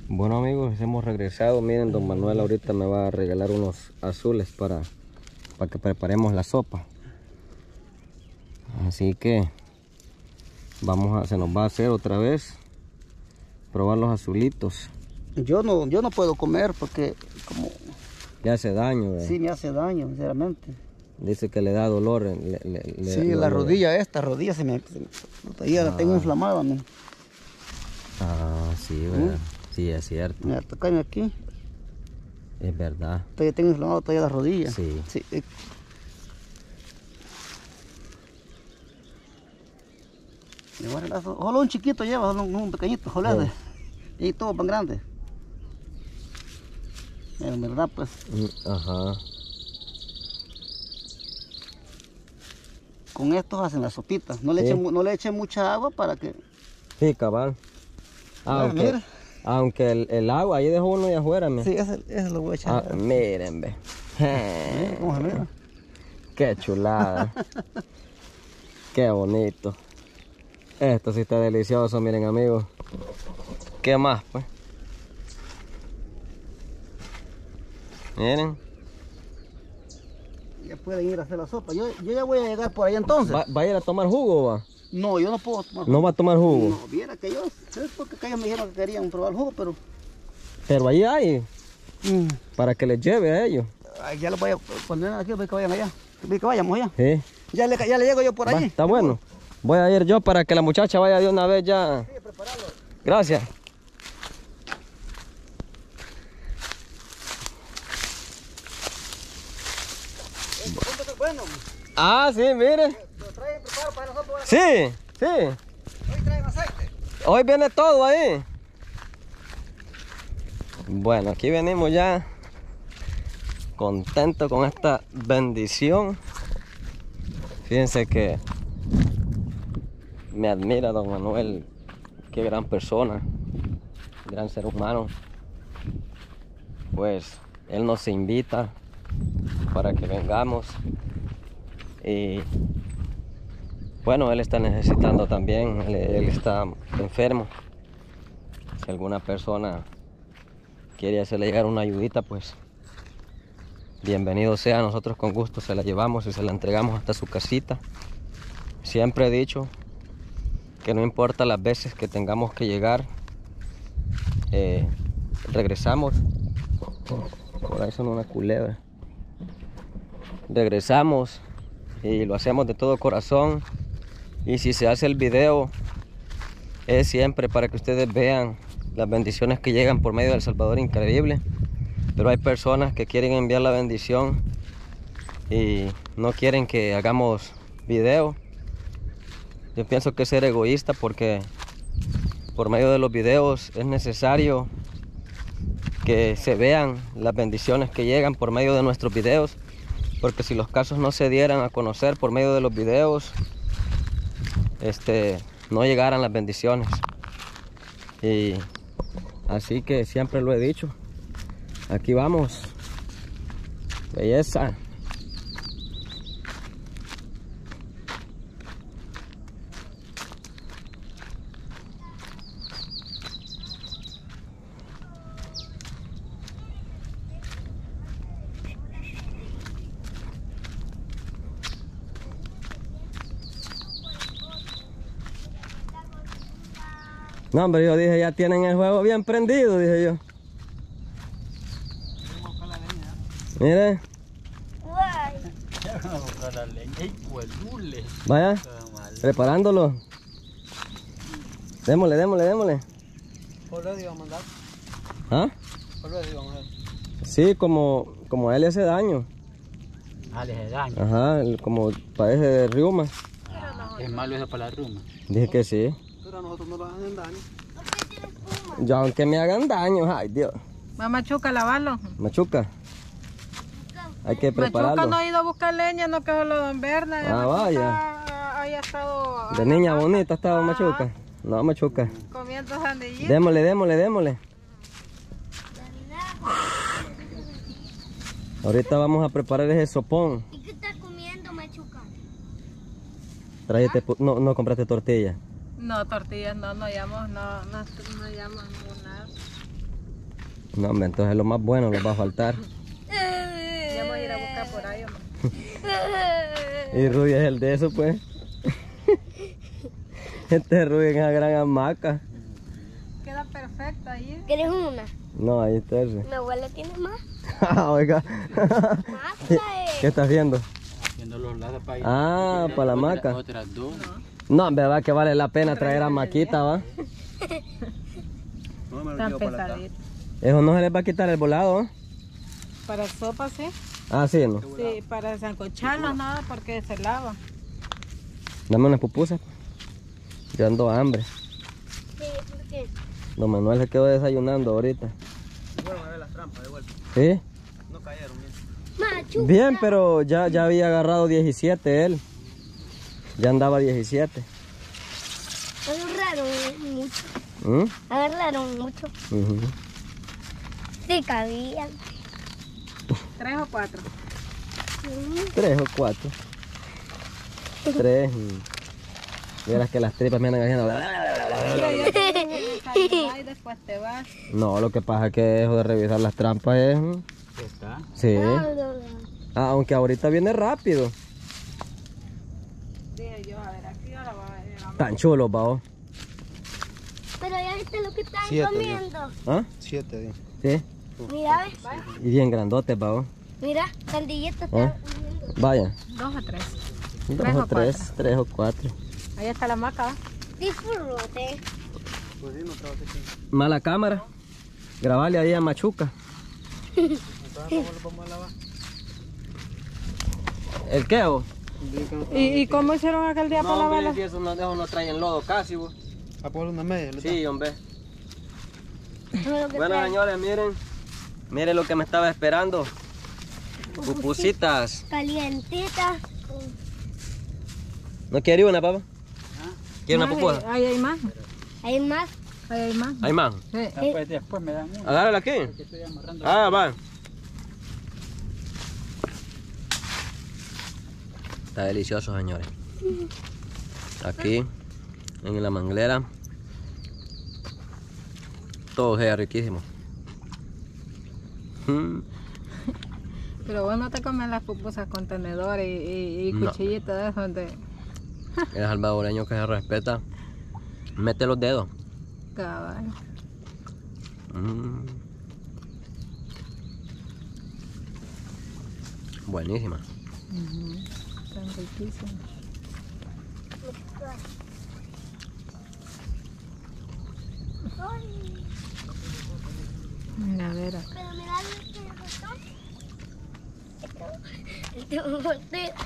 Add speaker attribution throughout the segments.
Speaker 1: Bueno amigos, hemos regresado. Miren, don Manuel ahorita me va a regalar unos azules para que preparemos la sopa. Así que se nos va a hacer otra vez probar los azulitos.
Speaker 2: Yo no puedo comer porque como...
Speaker 1: Le hace daño.
Speaker 2: Sí, me hace daño, sinceramente.
Speaker 1: Dice que le da dolor.
Speaker 2: Sí, la rodilla, esta rodilla se me la tengo inflamada. ¿No?
Speaker 1: Ah, sí, ¿verdad? Sí, es cierto.
Speaker 2: Mira, tocarme aquí.
Speaker 1: Es verdad.
Speaker 2: Todavía tengo inflamado todavía la rodilla.
Speaker 1: Sí.
Speaker 2: Sí. Solo un chiquito lleva, solo un pequeñito, jolade. Y todo tan grande. En verdad, pues.
Speaker 1: Ajá.
Speaker 2: Con estos hacen la sopita. No le echen mucha agua para que...
Speaker 1: Sí, cabal. Aunque el agua, ahí dejó uno de afuera.
Speaker 2: Sí, ese lo voy a echar.
Speaker 1: Miren, ve.
Speaker 2: ¿Cómo se mira?
Speaker 1: Qué chulada. Qué bonito. Esto sí está delicioso, miren amigos. ¿Qué más, pues? Miren.
Speaker 2: Ya pueden ir a hacer la sopa. Yo ya voy a llegar por ahí entonces.
Speaker 1: ¿Va a ir a tomar jugo o va?
Speaker 2: No, yo no puedo tomar jugo.
Speaker 1: ¿No va a tomar jugo?
Speaker 2: No, viera que yo, ¿sabes? Porque ellos me dijeron que querían probar el jugo, pero...
Speaker 1: Pero ahí hay, para que les lleve a ellos.
Speaker 2: Ya lo voy a poner aquí, voy que vayan allá. Voy que vayamos allá.
Speaker 1: Sí.
Speaker 2: Ya le llego yo por allí.
Speaker 1: Está bueno. Voy a ir yo para que la muchacha vaya de una vez ya.
Speaker 2: Sí, prepararlo.
Speaker 1: Gracias.
Speaker 2: Bueno.
Speaker 1: Ah, sí, mire.
Speaker 2: ¿Lo traen preparado para nosotros?
Speaker 1: Sí, sí.
Speaker 2: Hoy traen aceite.
Speaker 1: Hoy viene todo ahí. Bueno, aquí venimos ya contentos con esta bendición. Fíjense que me admira don Manuel. Qué gran persona, gran ser humano. Pues él nos invita para que vengamos. Y bueno, él está necesitando también, él está enfermo. Si alguna persona quiere hacerle llegar una ayudita, pues bienvenido sea. Nosotros con gusto se la llevamos y se la entregamos hasta su casita. Siempre he dicho que no importa las veces que tengamos que llegar, regresamos. Por ahí son una culebra. Regresamos y lo hacemos de todo corazón. Y si se hace el video, es siempre para que ustedes vean las bendiciones que llegan por medio del Salvador Increíble. Pero hay personas que quieren enviar la bendición y no quieren que hagamos video. Yo pienso que es ser egoísta, porque por medio de los videos es necesario que se vean las bendiciones que llegan por medio de nuestros videos, porque si los casos no se dieran a conocer por medio de los videos, no llegaran las bendiciones. Y así que siempre lo he dicho, aquí vamos, belleza. No, hombre, yo dije, ya tienen el juego bien prendido, dije yo. Mire. Vaya, preparándolo. Démosle.
Speaker 2: ¿Por qué iba a mandar?
Speaker 1: ¿Ah?
Speaker 2: ¿Por qué iba a mandar?
Speaker 1: Sí, como a él le hace daño.
Speaker 2: Ah, le hace daño.
Speaker 1: Ajá, como padece de reuma.
Speaker 2: Es malo eso para la reuma.
Speaker 1: Dije que sí.
Speaker 2: Pero a nosotros no nos hacen daño.
Speaker 1: Ya aunque me hagan daño, ay Dios.
Speaker 3: Va Machuca, lavarlo.
Speaker 1: Machuca. Hay que prepararlo.
Speaker 3: Machuca no ha ido a buscar leña, no que solo don Berna.
Speaker 1: Ah, vaya.
Speaker 3: Haya estado...
Speaker 1: De niña bonita ha estado Machuca. No, Machuca.
Speaker 3: Comiendo sandillitas.
Speaker 1: Démosle. Ahorita vamos a preparar ese sopón.
Speaker 4: ¿Y qué estás comiendo, Machuca?
Speaker 1: Tráete, no compraste tortilla.
Speaker 3: No, tortillas no hallamos nada.
Speaker 1: No, hombre, entonces lo más bueno nos va a faltar.
Speaker 3: Ya voy a ir a buscar por ahí, hombre.
Speaker 1: Y Ruby es el de eso, pues. Este Ruby en esa gran hamaca.
Speaker 3: Queda perfecto ahí.
Speaker 4: ¿Quieres una?
Speaker 1: No, ahí está ese.
Speaker 4: Mi abuela tiene más.
Speaker 1: Oiga.
Speaker 4: Más
Speaker 1: ¿Qué está haciendo?
Speaker 5: Haciendo los lados para ir.
Speaker 1: Ah, para la hamaca.
Speaker 5: Otras dos.
Speaker 1: No, hombre, va que vale la pena traer hamaquita, va.
Speaker 5: No, me lo
Speaker 3: Tan
Speaker 5: llevo para acá.
Speaker 3: pesadito.
Speaker 1: Eso no se les va a quitar el volado, ¿eh?
Speaker 3: Para sopa, sí.
Speaker 1: Ah, sí, ¿no?
Speaker 3: Sí, para sancocharlos nada, porque se lava.
Speaker 1: Dame unas pupusas. Yo ando hambre.
Speaker 4: Sí, ¿por qué?
Speaker 1: Don Manuel se quedó desayunando ahorita.
Speaker 5: Fueron a ver las trampas de vuelta.
Speaker 1: ¿Sí?
Speaker 5: No cayeron bien.
Speaker 4: Machu.
Speaker 1: Bien, pero ya había agarrado 17 él. Ya andaba 17.
Speaker 4: Agarraron mucho.
Speaker 1: ¿Mm?
Speaker 4: Agarraron mucho.
Speaker 1: Ujú.
Speaker 4: Sí, cabían.
Speaker 3: 3 o 4.
Speaker 1: 3 o 4. 3. Vieras que las tripas me andan haciendo.
Speaker 3: Y después te vas.
Speaker 1: No, lo que pasa es que eso de revisar las trampas es.
Speaker 5: Está.
Speaker 1: Sí. Ah, aunque ahorita viene rápido.
Speaker 3: Dije yo, a ver, aquí ahora va a ir a
Speaker 1: Tan chulo, pao.
Speaker 4: Pero ya viste lo que están
Speaker 2: 7,
Speaker 4: comiendo.
Speaker 1: ¿Ah?
Speaker 2: 7.
Speaker 1: Sí.
Speaker 4: Mira, ¿ves?
Speaker 1: Y bien grandote, pao.
Speaker 4: Mira, Candillito está
Speaker 1: ¿Ah?
Speaker 4: comiendo.
Speaker 1: Vaya.
Speaker 3: 2 o 3.
Speaker 1: 2
Speaker 3: Tres
Speaker 1: o
Speaker 3: o
Speaker 1: 3. 3 o 4.
Speaker 3: Ahí está la maca, ¿va?
Speaker 4: Disfrute.
Speaker 5: Pues sí, no estaba así.
Speaker 1: Mala cámara. Grabarle ahí a Machuca.
Speaker 5: Entonces, ¿cómo lo vamos a lavar?
Speaker 1: ¿El qué, vos?
Speaker 3: ¿Y cómo hicieron aquel día para lavarla?
Speaker 1: si eso no traen lodo casi, vos.
Speaker 2: A poner una media.
Speaker 1: Sí, hombre.
Speaker 4: Mira lo que
Speaker 1: Bueno,
Speaker 4: trae.
Speaker 1: señores, miren lo que me estaba esperando. Pupusitas.
Speaker 4: Calientita.
Speaker 1: ¿No quiere una, papá? ¿Quiere una
Speaker 3: Más,
Speaker 1: pupusa?
Speaker 3: Ahí hay más.
Speaker 4: Hay más.
Speaker 3: Ahí hay más.
Speaker 1: ¿Hay más?
Speaker 3: Sí.
Speaker 5: Después me dan una.
Speaker 1: Agárrala aquí.
Speaker 5: Que estoy amarrando.
Speaker 1: Ah, va. Está delicioso, señores. Aquí, en la manglera. Todo sea riquísimo.
Speaker 3: Pero vos no te comes las pupusas con tenedor y
Speaker 1: No.
Speaker 3: cuchillito de esos de
Speaker 1: El salvadoreño que se respeta, mete los dedos.
Speaker 3: caballo.
Speaker 1: Buenísima.
Speaker 3: Tan riquísimo.
Speaker 4: Ay,
Speaker 3: Mira, a ver.
Speaker 4: pero mira este botón. Este botón.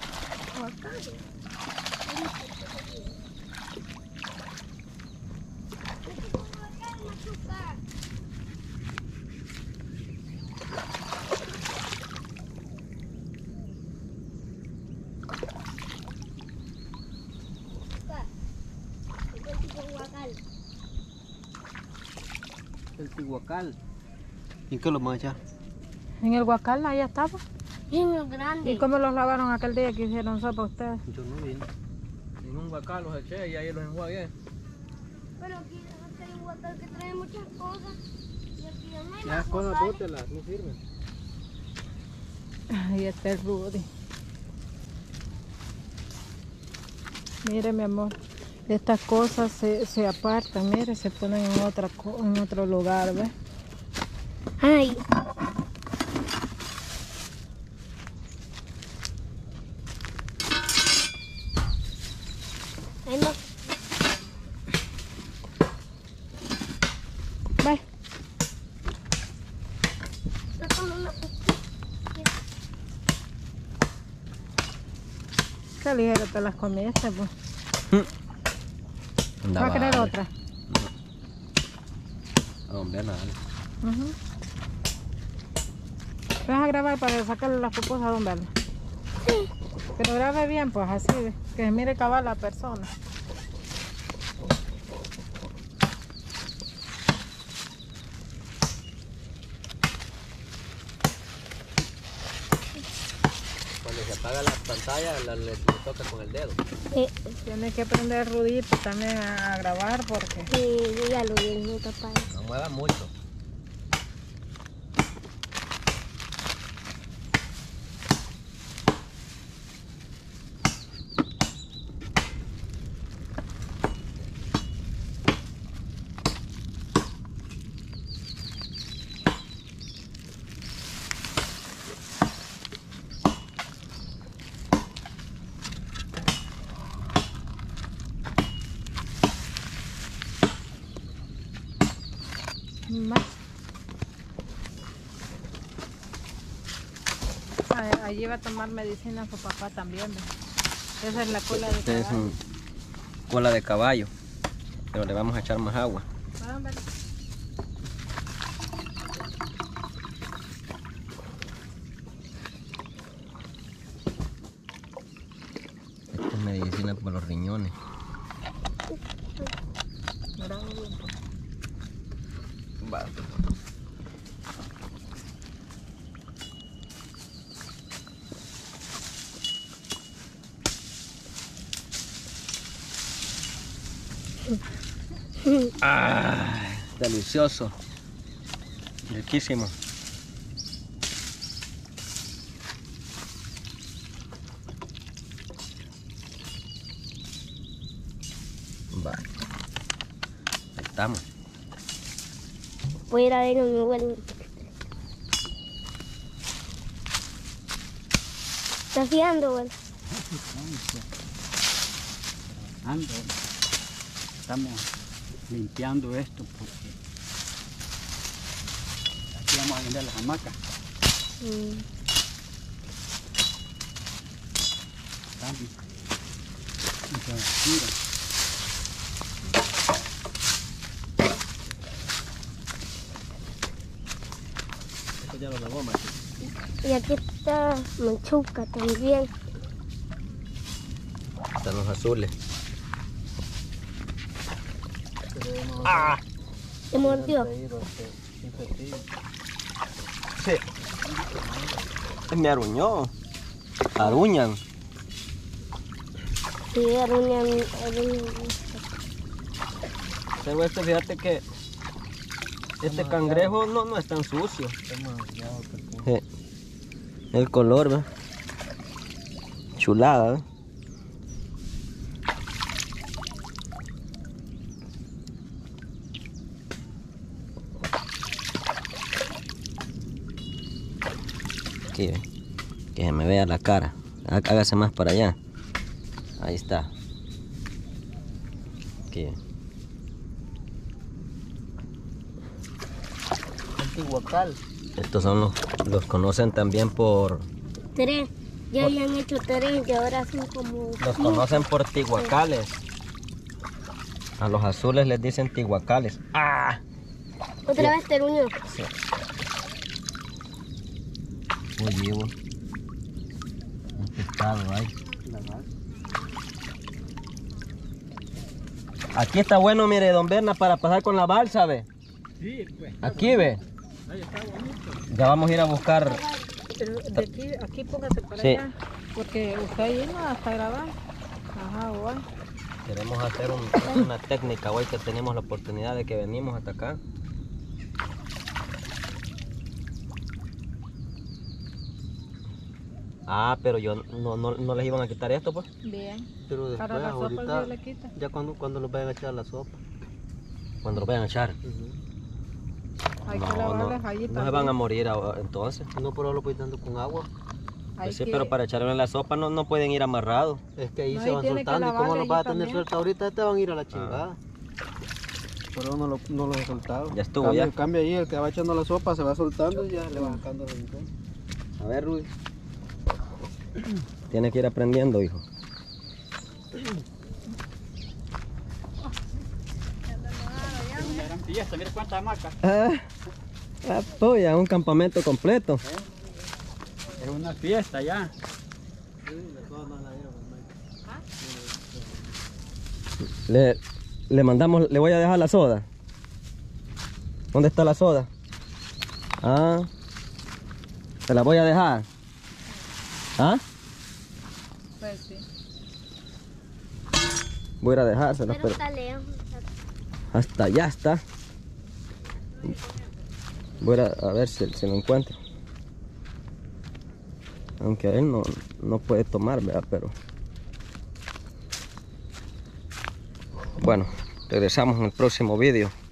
Speaker 5: El tihuacal. ¿Y qué lo vamos a echar?
Speaker 3: En el guacal, ahí estaba.
Speaker 4: Bien grande.
Speaker 3: ¿Y cómo los lavaron aquel día que hicieron sopa ustedes?
Speaker 5: Yo no vi.
Speaker 1: En un guacal los eché y ahí los enjuagué.
Speaker 4: Pero aquí hay un guacal que trae muchas cosas. Y aquí ya no hay
Speaker 5: Las
Speaker 4: más
Speaker 5: cosas
Speaker 4: guacales.
Speaker 5: bótelas, no sirven.
Speaker 3: Ahí está el Rudy. Mire, mi amor, estas cosas se apartan, mire, se ponen en en otro lugar, ¿ves?
Speaker 4: Ay. Ay, no.
Speaker 3: Ve, qué ligero te las comiste, pues. ¿Va a querer otra?
Speaker 1: No, hombre, nada.
Speaker 3: Ujú. Vas a grabar para sacarle las pupusas a Don Verlo.
Speaker 4: Sí.
Speaker 3: Pero grabe bien, pues así, que se mire cabal la persona.
Speaker 1: Cuando se apaga la pantalla, le toca con el dedo.
Speaker 4: Sí,
Speaker 3: Tiene que aprender Rudito también a grabar porque
Speaker 4: sí, ya lo vi, mi papá.
Speaker 1: No mueva mucho.
Speaker 3: allí va a tomar medicina su papá también. ¿Ve? Esa es la cola de
Speaker 1: Este es
Speaker 3: caballo.
Speaker 1: un cola de caballo, pero le vamos a echar más agua.
Speaker 3: Ah, vale.
Speaker 1: Esta es medicina para los riñones. Va. Ah, delicioso, riquísimo. Va. Ahí estamos.
Speaker 4: Voy a ir a ver a mi abuelo. ¿Estás fiando, abuelo?
Speaker 5: Ando. Estamos limpiando esto porque aquí vamos a vender las hamacas. También. Entonces, mira.
Speaker 1: Esto ya lo lavó, Mati.
Speaker 4: Y aquí está Machuca también.
Speaker 1: Están los azules.
Speaker 4: ¿Te mordió?
Speaker 1: Sí. Me aruñó. Aruñan.
Speaker 4: Sí, aruñan.
Speaker 1: Pero fíjate que este cangrejo no es tan sucio. El color, ¿ve? Chulada, ¿ve? Aquí, ¿ve? Que se me vea la cara. Hágase más para allá. Ahí está. Aquí, ¿ve?
Speaker 5: Antihuacal.
Speaker 1: Estos son los conocen también por...
Speaker 4: 3. Ya habían hecho 3 y ahora son como...
Speaker 1: Los conocen por tihuacales. A los azules les dicen tihuacales. ¡Ah!
Speaker 4: Otra vez te aruñó.
Speaker 1: Sí. Oye, un pescado ahí. Aquí está bueno, mire, don Berna, para pasar con la balsa, ve.
Speaker 5: Sí, pues.
Speaker 1: Aquí, ve.
Speaker 5: Ahí está bonito.
Speaker 1: Ya vamos a ir a buscar.
Speaker 3: De aquí póngase para
Speaker 1: Sí.
Speaker 3: allá. Porque usted ahí no está grabando. Ajá, bueno.
Speaker 1: Queremos hacer una técnica hoy que tenemos la oportunidad de que venimos hasta acá. Ah, pero yo no les iban a quitar esto, pues.
Speaker 3: Bien.
Speaker 5: Pero después,
Speaker 3: Para la sopa
Speaker 5: ahorita,
Speaker 3: sí le quita.
Speaker 5: ya cuando los vayan a echar la sopa.
Speaker 1: Cuando lo vayan a echar.
Speaker 3: Hay que
Speaker 1: No
Speaker 3: lavarlas ahí
Speaker 1: se
Speaker 3: también.
Speaker 1: van a morir entonces.
Speaker 5: No, pero lo voy dando con agua.
Speaker 3: Hay
Speaker 1: Pues sí,
Speaker 3: que-
Speaker 1: pero para echarlo en la sopa no pueden ir amarrados.
Speaker 5: Es que ahí
Speaker 3: No,
Speaker 5: se
Speaker 3: y
Speaker 5: van
Speaker 3: tiene que
Speaker 5: soltando. ¿Y cómo
Speaker 3: lavarle
Speaker 5: los vas a
Speaker 3: ahí
Speaker 5: tener
Speaker 3: también.
Speaker 5: sueltos ahorita? Te van a ir a la chingada. Pero no los he soltado.
Speaker 1: Ya estuvo, ya.
Speaker 5: Cambia ahí, el que va echando la sopa se va soltando y ya le va sacando el rincón.
Speaker 1: A ver, Rudy. Tiene que ir aprendiendo, hijo.
Speaker 5: Una gran fiesta, mira cuántas hamacas.
Speaker 1: Polla, un campamento completo.
Speaker 5: Es una fiesta ya.
Speaker 1: Le mandamos, le voy a dejar la soda. ¿Dónde está la soda? Ah, se la voy a dejar. ¿Ah?
Speaker 3: Pues sí.
Speaker 1: Voy a ir a dejársela,
Speaker 4: Pero
Speaker 1: pero
Speaker 4: está lejos.
Speaker 1: hasta allá está. Voy a ver si lo encuentro. Aunque él no puede tomar, ¿verdad? Pero bueno, regresamos en el próximo vídeo.